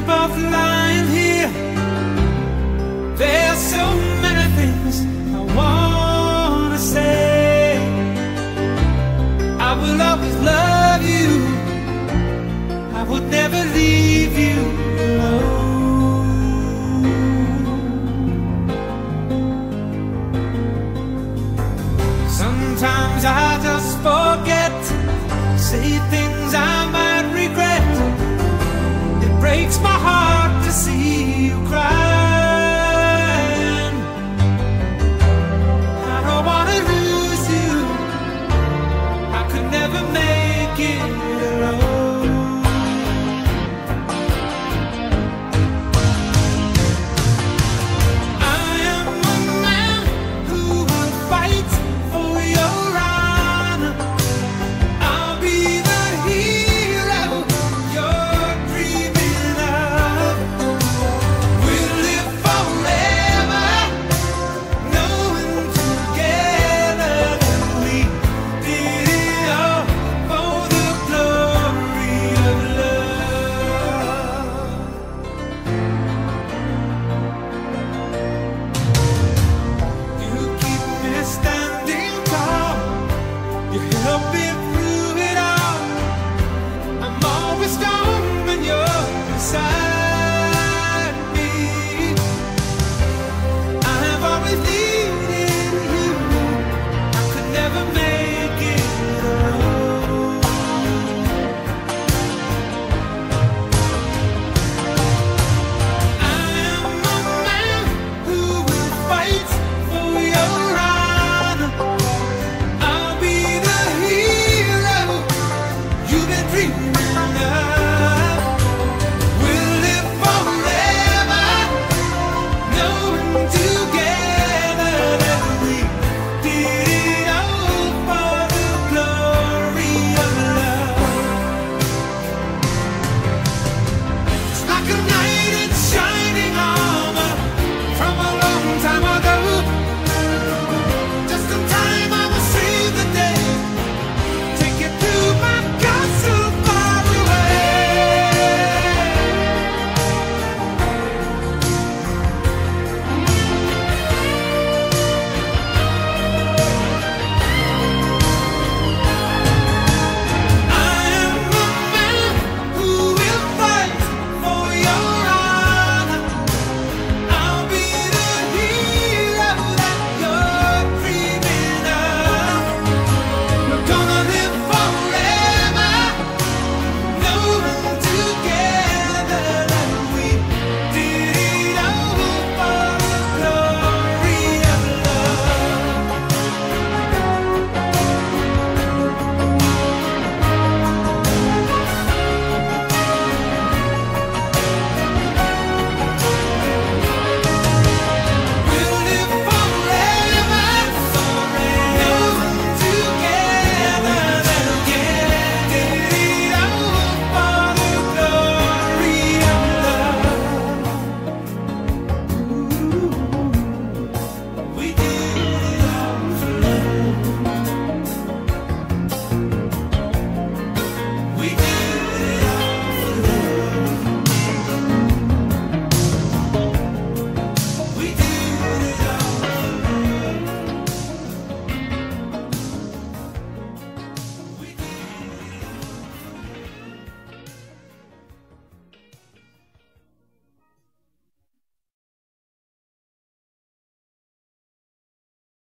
about lying here. There's so many things I wanna say. I will always love you. I would never leave you alone. Sometimes I just forget, say things I might regret. It breaks my heart to see you crying. I don't wanna lose you. I could never make it alone. I am a man who will fight for your honor. I'll be the hero you're dreaming of. We'll live forever, knowing together that we did it all for the glory of love. You keep me standing tall. You help me through it all. I'm always strong when you're beside me. I have always needed you. I could never make it alone. I am a man who will fight for your honor. I'll be the hero you've been dreaming of.